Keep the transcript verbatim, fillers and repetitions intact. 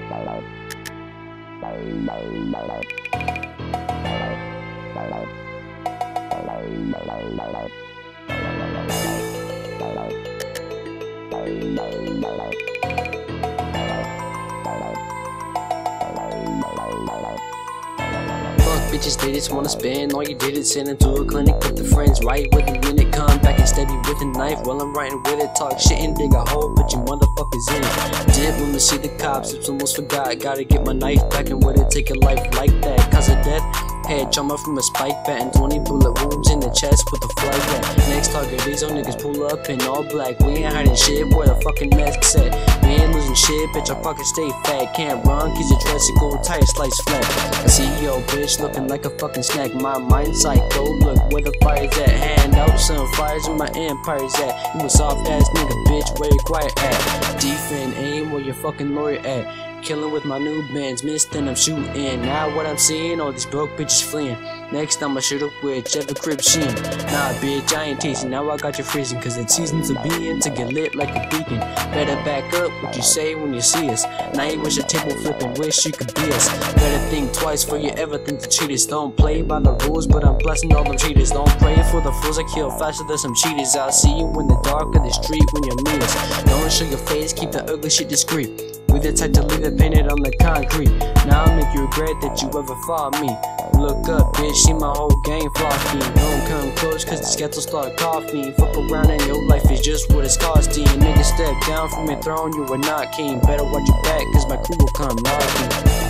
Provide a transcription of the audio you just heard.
Bitches, they just wanna spend. All you did is send them to a clinic with the friends. Right with a minute, come back and stab you with a knife while I'm writing with it. Talk shit and dig a hole, put you motherfuckers in it. Did when we see the cops, it's almost forgot. Gotta get my knife back and with it, take a life like that. Cause of death, head trauma from a spike bat and twenty bullet wounds in the chest with a flag bat. Next target, these old niggas pull up in all black. We ain't hiding shit, where the fucking mask's at. We ain't losing shit, bitch, I fucking stay fat. Can't run, cause your dress is gold tight, slice flat. I see yo bitch looking like a fucking snack. My mind's psycho, look where the fire's at. Hand out some fires where my empire's at. You a soft ass nigga, bitch, where you quiet at? Defend, aim where your fucking lawyer at. Killing with my new bands, missed and I'm shooting. Now what I'm seeing, all these broke bitches fleeing. Next I'ma shoot up with Jeff the Crib Sheen. Nah bitch, I ain't teasing, now I got you freezing. Cause it's seasons of being to get lit like a beacon. Better back up what you say when you see us. Now you wish a table flipping, wish you could be us. Better think twice before you ever think to cheat us. Don't play by the rules, but I'm blessing all them cheaters. Don't pray for the fools I kill faster than some cheaters. I'll see you in the dark of the street when you meet us. Don't show your face, keep the ugly shit discreet. We the type to leave it painted on the concrete. Now I'll make you regret that you ever fought me. Look up, bitch, see my whole gang flocking. Don't come close, cause the sketch will start coughing. Fuck around and your life is just what it's costing. Nigga, step down from your throne, you are not king. Better watch your back, cause my crew will come knocking.